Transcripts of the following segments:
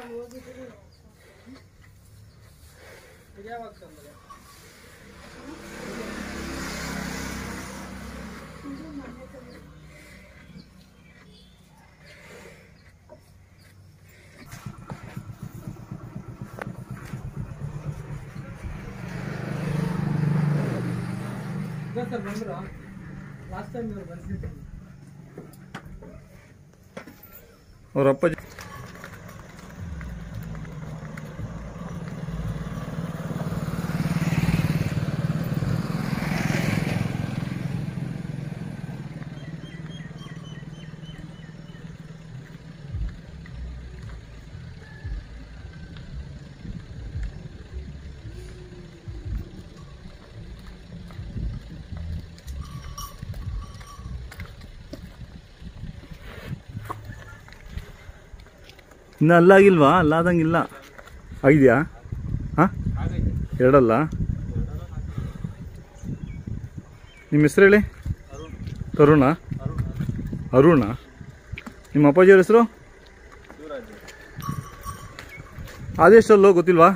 Sir ಬಂದ್ರು last time ಇವರು ಬಂದಿದ್ರು ಅವ್ರ ಅಪ್ಪಾಜಿ ಇನ್ನು ಅಲ್ಲಾಗಿಲ್ವಾ? ಅಲ್ಲಾದಂಗಿಲ್ಲ. ಆಗಿದೆಯಾ? ಹಾಂ, ಎರಡಲ್ಲ. ನಿಮ್ಮ ಹೆಸರು ಹೇಳಿ. ತರುಣ. ಅರುಣ. ನಿಮ್ಮ ಅಪ್ಪಾಜಿಯವ್ರ ಹೆಸರು? ಅದೆಷ್ಟಲ್ಲೋ ಗೊತ್ತಿಲ್ವಾ?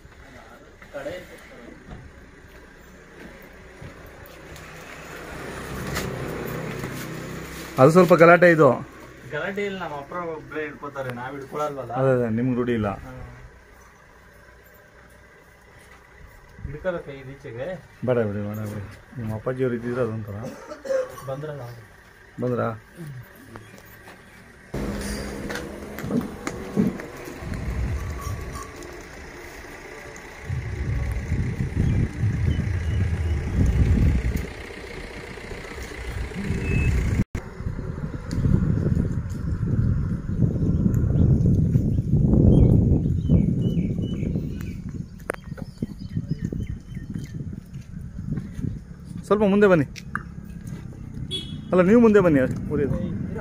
ಅದು ಸ್ವಲ್ಪ ಗಲಾಟೆ ಇದು. ಗಲಾಟೆ ಇಲ್ಲ, ನಮ್ಮ ಅಪ್ಪ ಒಬ್ಬರೇ ಹಿಡ್ಕೋತಾರೆ, ನಾವ್ ಹಿಡ್ಕೊಳಲ್ವಲ್ಲ. ಅದೇ ನಿಮ್ಗೆ ರೂಢಿ ಇಲ್ಲ. ಹಿಡ್ಕೋದ ಕೈ ಈಚೆಗೆ ಬೇಡ ಬಿಡಿ, ಬೇಡ ಬಿಡಿ. ನಿಮ್ಮ ಅಪ್ಪಾಜಿಯವ್ರು ಇದ್ದಿದ್ರೆ ಅದೊಂಥರ. ಬಂದ್ರಾ? ಸ್ವಲ್ಪ ಮುಂದೆ ಬನ್ನಿ. ಅಲ್ಲ, ನೀವು ಮುಂದೆ ಬನ್ನಿ. ಉರಿಯೋದು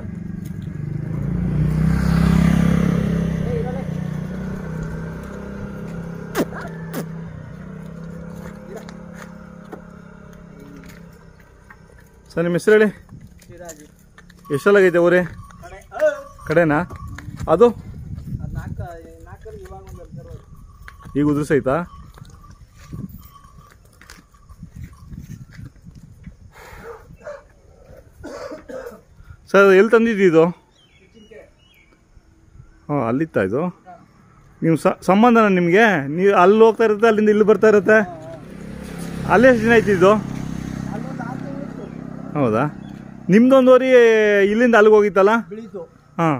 ಸರ್. ನಿಮ್ಮ ಹೆಸರು ಹೇಳಿ. ಶಿವರಾಜ್. ಎಷ್ಟಲ್ಲಾಗೈತೆ ಊರೇ? ಕಡೆನಾ ಅದು? ಈಗ ಉದುರ್ಸೈತಾ? ಸರ್ ಎಲ್ಲಿ ತಂದಿದ್ದು ಇದು? ಹಾಂ, ಅಲ್ಲಿತ್ತ ಇದು? ನೀವು ಸಂಬಂಧನ ನಿಮಗೆ? ನೀವು ಅಲ್ಲಿ ಹೋಗ್ತಾ ಇರುತ್ತೆ, ಅಲ್ಲಿಂದ ಇಲ್ಲಿ ಬರ್ತಾ ಇರುತ್ತೆ. ಅಲ್ಲೇ ಎಷ್ಟು ದಿನ ಆಯ್ತು ಇದು? ಹೌದಾ? ನಿಮ್ದೊಂದು ವರಿ ಇಲ್ಲಿಂದ ಅಲ್ಲಿಗೆ ಹೋಗಿತ್ತಲ್ಲ? ಹಾಂ.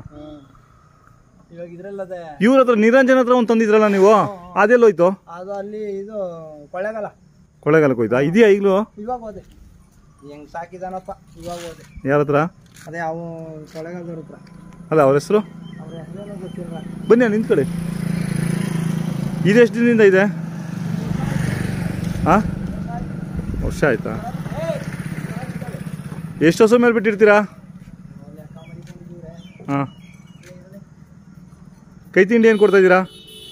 ಇವ್ರ ಹತ್ರ ನಿರಂಜನ ಹತ್ರ ಒಂದು ತಂದಿದ್ರಲ್ಲ ನೀವು, ಅದೆಲ್ಲೋಯ್ತು? ಅದು ಅಲ್ಲಿ ಇದು ಕೊಳ್ಳೇಗಾಲಕ್ಕೆ ಹೋಯ್ತಾ? ಇದೆಯಾ ಈಗಲೂ? ಇವಾಗ ಹೋದೆ, ಹೆಂಗ್ ಸಾಕಿದಾನಪ್ಪ. ಇವಾಗ ಹೋದೆ. ಯಾರ ಹತ್ರ? ಅದೇ ಅವು ಕೊಳ್ಳೇಗಾಲದವ್ರ ಹತ್ರ. ಅಲ್ಲ, ಅವ್ರ ಹೆಸರು? ಅವ್ರ ಹೆಸರೇನೋ ಗೊತ್ತಿಲ್ಲ. ಬನ್ನಿ ನಿಂತ ಕಡೆ. ಇದೆಷ್ಟು ದಿನದಿಂದ ಇದೆ? ಹಾಂ, ವರ್ಷ ಆಯ್ತಾ? ಎಷ್ಟು ಹೊಸ ಮೇಲೆ ಬಿಟ್ಟಿರ್ತೀರಾ? ಹಾಂ. ಕೈ ತಿಂಡಿ ಏನು ಕೊಡ್ತಾ ಇದ್ದೀರಾ?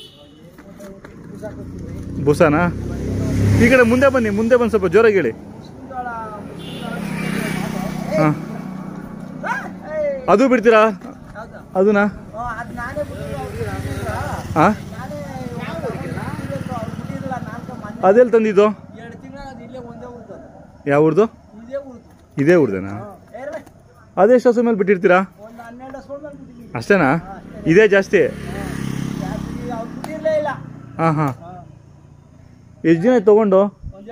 ಬುಸಾನಾ? ಈ ಕಡೆ ಮುಂದೆ ಬನ್ನಿ, ಮುಂದೆ ಬಂದು ಸ್ವಲ್ಪ ಜೋರಾಗಿ ಹೇಳಿ. ಹಾಂ, ಅದು ಬಿಡ್ತೀರಾ? ಅದನ್ನ? ಹಾಂ, ಅದೆಲ್ಲಿ ತಂದಿದ್ದು? ಯಾವ ಊರ್ದು? ಇದೇ ಊರ್ದೇನಾ? ಅದೆಷ್ಟು ಹಸು ಮೇಲೆ ಬಿಟ್ಟಿರ್ತೀರಾ? ಅಷ್ಟೇನಾ? ಇದೇ ಜಾಸ್ತಿ? ಹಾಂ ಹಾಂ. ಎಷ್ಟು ದಿನ ಆಯ್ತು ತಗೊಂಡು?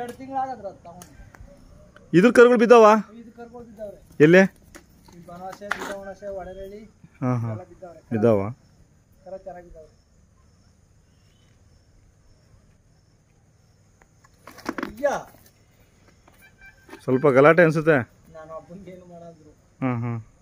ಇದ್ರ ಕರುಗಳು ಬಿದ್ದಾವ? ಎಲ್ಲಿ? ಹಾಂ ಹಾಂ, ಬಿದ್ದಾವ. ಸ್ವಲ್ಪ ಗಲಾಟೆ ಅನ್ಸುತ್ತೆ. ಹಾಂ ಹಾಂ.